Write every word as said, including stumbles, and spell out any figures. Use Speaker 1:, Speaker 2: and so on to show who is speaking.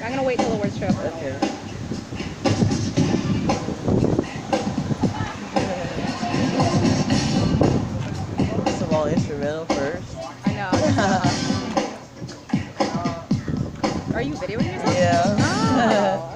Speaker 1: I'm gonna wait till the words show up.
Speaker 2: Okay. Small instrumental first.
Speaker 1: I know. Are you videoing yourself?
Speaker 2: Yeah.
Speaker 1: Oh.